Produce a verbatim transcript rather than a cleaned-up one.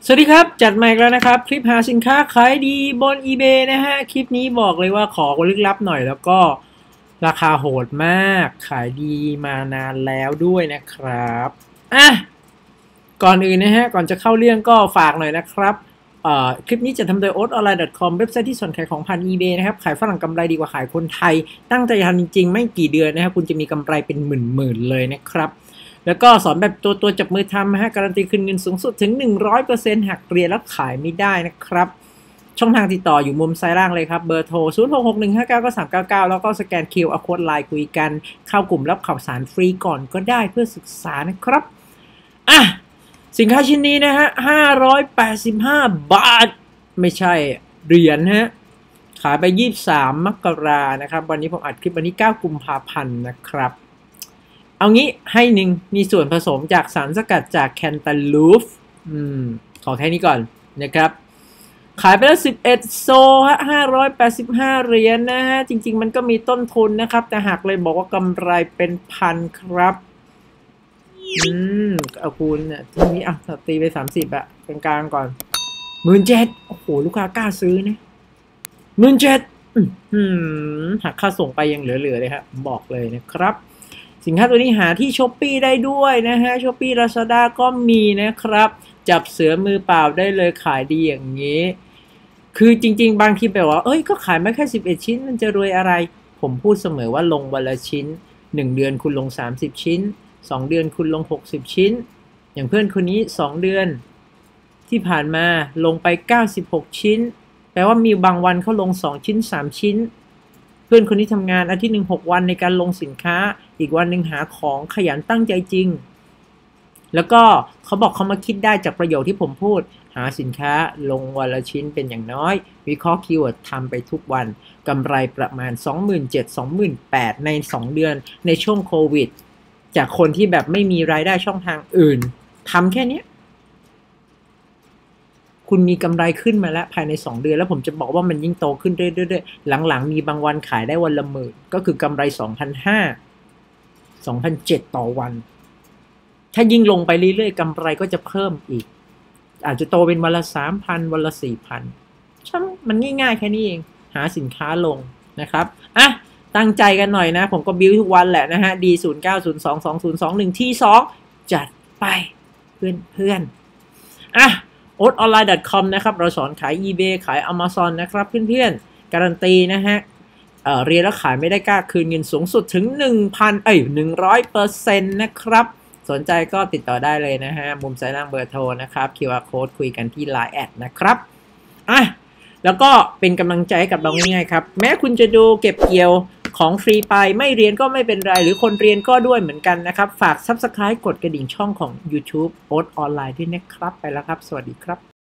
สวัสดีครับจัดใหม่แล้วนะครับคลิปหาสินค้าขายดีบน อีเบย์ นะฮะคลิปนี้บอกเลยว่าขอลึกลับหน่อยแล้วก็ราคาโหดมากขายดีมานานแล้วด้วยนะครับอ่ะก่อนอื่นนะฮะก่อนจะเข้าเรื่องก็ฝากหน่อยนะครับคลิปนี้จะทำโดย โอ๊ต ออนไลน์ ดอท คอม เว็บไซต์ที่สอนขายของผ่าน อีเบย์ นะครับขายฝรั่งกำไรดีกว่าขายคนไทยตั้งใจทำจริงๆไม่กี่เดือนนะครับคุณจะมีกำไรเป็นหมื่นๆเลยนะครับแล้วก็สอนแบบตัวตัวจับมือทำนะฮะการันตีคืนเงินสูงสุดถึง หนึ่งร้อยเปอร์เซ็นต์ หากเรียนแล้วขายไม่ได้นะครับช่องทางติดต่ออยู่มุมซ้ายล่างเลยครับเบอร์โทร ศูนย์ หก หก หนึ่ง ห้า เก้า เก้า สาม เก้า เก้า แล้วก็สแกน คิว อาร์ Code ไลน์คุยกันเข้ากลุ่มรับข่าวสารฟรีก่อนก็ได้เพื่อศึกษานะครับอ่ะสินค้าชิ้นนี้นะฮะห้าร้อยแปดสิบห้าบาทไม่ใช่เหรียญฮะขายไปยี่สิบสามมกรานะครับวันนี้ผมอัดคลิปวันที่เก้ากุมภาพันธ์นะครับเอางี้ให้หนึ่งมีส่วนผสมจากสารสกัดจากแคนตาลูปอืมขอแค่นี้ก่อนนะครับขายไปแล้วสิบเอ็ดโซฮะห้าร้อยแปดสิบห้าเหรียญนะฮะจริงๆมันก็มีต้นทุนนะครับแต่หากเลยบอกว่ากำไรเป็นพันครับอืมเอาคุณเนี่ยทีนี้อ่ะตีไปสามสิบอะกลางๆก่อนหมื่นเจ็ดโอ้โหลูกค้ากล้าซื้อนะหมื่นเจ็ดอืมหักค่าส่งไปยังเหลือๆเลยครับบอกเลยนะครับสินค้าตัวนี้หาที่ ช้อปปี้ ได้ด้วยนะฮะ ช้อปปี้ ลาซาด้า ก็มีนะครับจับเสือมือเปล่าได้เลยขายดีอย่างนี้คือจริงๆบางทีแบบว่าเอ้ยก็ขายไม่แค่สิบเอ็ดชิ้นมันจะรวยอะไรผมพูดเสมอว่าลงวันละชิ้นหนึ่งเดือนคุณลงสามสิบชิ้นสองเดือนคุณลงหกสิบชิ้นอย่างเพื่อนคนนี้สองเดือนที่ผ่านมาลงไปเก้าสิบหกชิ้นแปลว่ามีบางวันเขาลงสองชิ้นสามชิ้นเพื่อนคนนี้ทำงานอาทิตย์หนึ่งหกวันในการลงสินค้าอีกวันหนึ่งหาของขยันตั้งใจจริงแล้วก็เขาบอกเขามาคิดได้จากประโยคที่ผมพูดหาสินค้าลงวันละชิ้นเป็นอย่างน้อยวิเคราะห์คีย์เวิร์ดทำไปทุกวันกำไรประมาณ สองหมื่นเจ็ดพัน สองหมื่นแปดพัน ในสองเดือนในช่วงโควิดจากคนที่แบบไม่มีรายได้ช่องทางอื่นทำแค่นี้คุณมีกำไรขึ้นมาแล้วภายในสองเดือนแล้วผมจะบอกว่ามันยิ่งโตขึ้นเรื่อยๆหลังๆมีบางวันขายได้วันละหมื่นก็คือกำไร สองพันห้าร้อย สองพันเจ็ดร้อย ต่อวันถ้ายิ่งลงไปเรื่อยๆกำไรก็จะเพิ่มอีกอาจจะโตเป็นวันละ สามพัน วันละ สี่พัน ช่างมันง่ายๆแค่นี้เองหาสินค้าลงนะครับอ่ะตั้งใจกันหน่อยนะผมก็บิ้วทุกวันแหละนะฮะ ดี ศูนย์ เก้า ศูนย์ สอง สอง ศูนย์ สอง หนึ่ง ที่ สองจัดไปเพื่อนๆอ่ะ โอ๊ต ออนไลน์ ดอท คอม นะครับเราสอนขาย อีเบย์ ขาย Amazon นะครับเพื่อนๆการันตีนะฮะ เอ่อเรียนแล้วขายไม่ได้กล้าคืนเงินสูงสุดถึง หนึ่งพัน เอ้ย หนึ่งร้อยเปอร์เซ็นต์ นะครับสนใจก็ติดต่อได้เลยนะฮะมุมซ้ายล่างเบอร์โทรนะครับ คิว อาร์ Code คุยกันที่ ไลน์ แอดนะครับอ่ะแล้วก็เป็นกำลังใจให้กับเราง่ายๆครับแม้คุณจะดูเก็บเกี่ยวของฟรีไปไม่เรียนก็ไม่เป็นไรหรือคนเรียนก็ด้วยเหมือนกันนะครับฝาก ซับสไครบ์ กดกระดิ่งช่องของ ยูทูบ โอ๊ต ออนไลน์ด้วยนะครับไปแล้วครับสวัสดีครับ